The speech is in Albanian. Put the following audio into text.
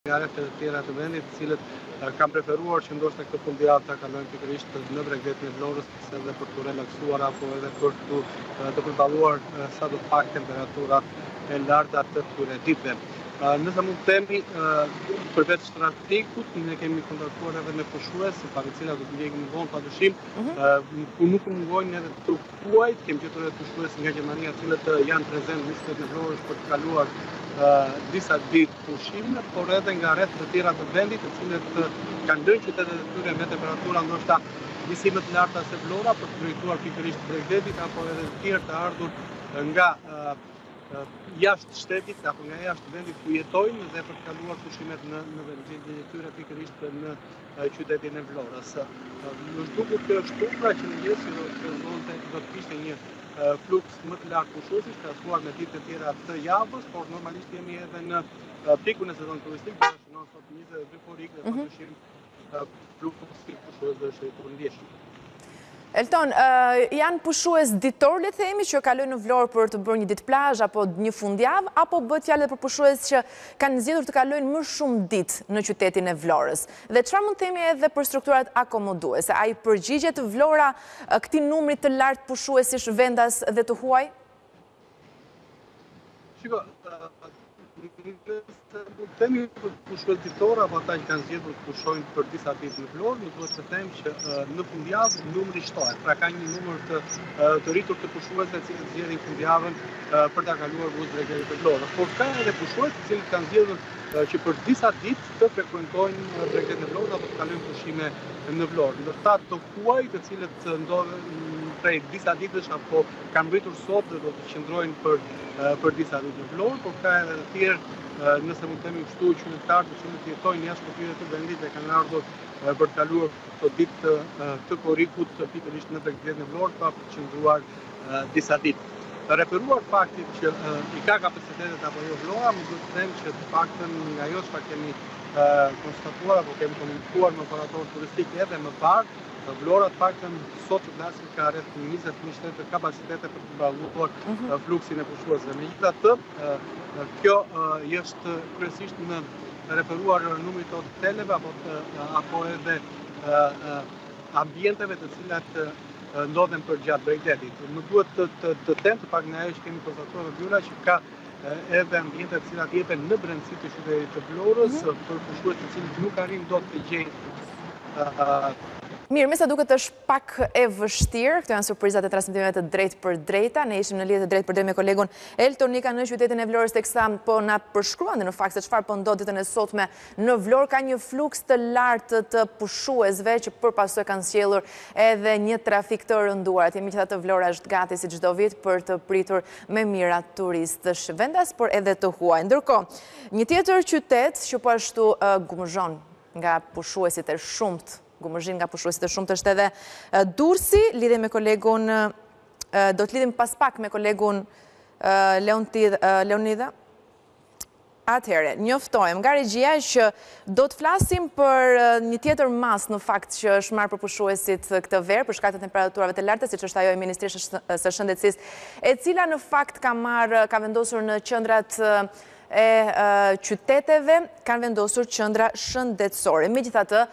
Gare të tjera të vendit, të cilët kam preferuar që ndoshta këtë fundjavë ta kalojnë pikërisht në Bregdetin e Vlorës, edhe për të relaksuar apo edhe për të përballuar sa do pak temperaturat e larta të këtyre ditëve. Nëse mund të themi, përveç trafikut, ne kemi kontaktuar edhe me pushues, para të cilat do të ndjekim vonë padyshim, ku nuk mungojnë edhe të huajt, kemi gjetur edhe pushues nga Gjermania, të cilët janë prezent në qytetin e Vlorës për të kaluar disa ditë pushime, por edhe nga rreth të tjera të vendit, të cilët kanë lënë qytetet e tyre me temperatura ndoshta disi më të larta se Vlora për të drejtuar pikërisht Bregdetit apo edhe të tjerë të ardhur nga jashtë shtetit apo nga jashtë vendit ku jetojnë dhe për të kaluar pushimet në vendin e tyre pikërisht në qytetin e Vlorës. Në shtukur të ashtu, pra që në jesë do të kishte një fluks më të lartë pushuesish, krahasuar me ditët e tjera të javës, por normalisht jemi edhe në pikun e sezonit turistik, që shënon sot 22 korrik dhe padyshim fluksi pushuesve është i përndjeshëm. Elton, janë pushues ditor, le të themi, që kalojnë në Vlorë për të bërë një ditë plazh apo një fundjavë, apo bëhet fjalë për pushues që kanë zgjedhur të kalojnë më shumë ditë në qytetin e Vlorës? Dhe çfarë mund të themi edhe për strukturat akomoduese? A i përgjigjet Vlora këtij numri të lartë pushuesish vendas dhe të huaj? Shiko, temi për pushues ditor apo ata që kanë zgjedhur të pushojnë për disa ditë në Vlorë, nuk duhet të them që në fundjavë numri shtohet. Pra ka një numër të rritur të pushuesve të cilët zgjedhin fundjavën për ta kaluar Bregdetin e Vlorës. Por ka edhe pushues të cilët kanë zgjedhur që për disa ditë të frekuentojnë Bregdetin e Vlorës apo të kalojnë pushime në Vlorë. Ndërsa të huaj të cilët ndodhen prej disa ditësh apo kanë mbritur sot dhe do të qëndrojnë për disa ditë në Vlorë, por ka edhe të tjerë, nëse mund të themi kështu, qytetarë të cilët jetojnë jashtë kufive të vendit dhe kanë ardhur për të kaluar këto ditë të korrikut pikërisht në Bregdetin e Vlorës pa qëndruar disa ditë. Referuar faktit që i ka kapacitetet apo jo Vlora, më duhet të them që të paktën nga ajo çfarë kemi konstatuar apo kemi komunikuar me operatorët turistik edhe më parë, Vlora të paktën sot të flasim ka rreth 20% të kapacitete për të përballuar fluksin e pushuesve. Megjithatë, kjo është kryesisht në referuar numrit të hoteleve apo edhe ambienteve të cilat ndodhen përgjatë Bregdetit. Më duhet të them të pak nga ajo që kemi konstatuar në Vlora që ka edhe ambiente të cilat jepen në brendësi të qytetit të Vlorës për pushues të cilët nuk arrin dot të gjejnë. Mirë, me sa duket është pak e vështirë, këto janë surprizat e transmetimeve të drejtë për drejta. Ne ishim në lidhje të drejtë për drejtë me kolegun Elton Nika në qytetin e Vlorës, teksa po na përshkruante në fakt se çfarë po ndodh ditën e sotme në Vlorë. Ka një fluks të lartë të pushuesve që përpasoj kanë sjellur edhe një trafik të rënduar. Megjithatë Vlora është gati si çdo vit për të pritur me mira turistësh vendas, por edhe të huaj. Ndërkohë, një tjetër qytet që po ashtu gumëzhon nga pushuesit e shumtë, gumëzhin nga pushuesit e shumtë është edhe Durrësi. Lidhe me kolegun, do të lidhim pas pak me kolegun Leonida. Atëherë, njoftojmë nga regjia që do të flasim për një tjetër mas në fakt që është marrë për pushuesit këtë verë, për shkak të temperaturave të larta, siç është ajo e Ministrisë së Shëndetësisë, e cila në fakt ka vendosur në qendrat e qyteteve, kanë vendosur qendra shëndetësore. Megjithatë,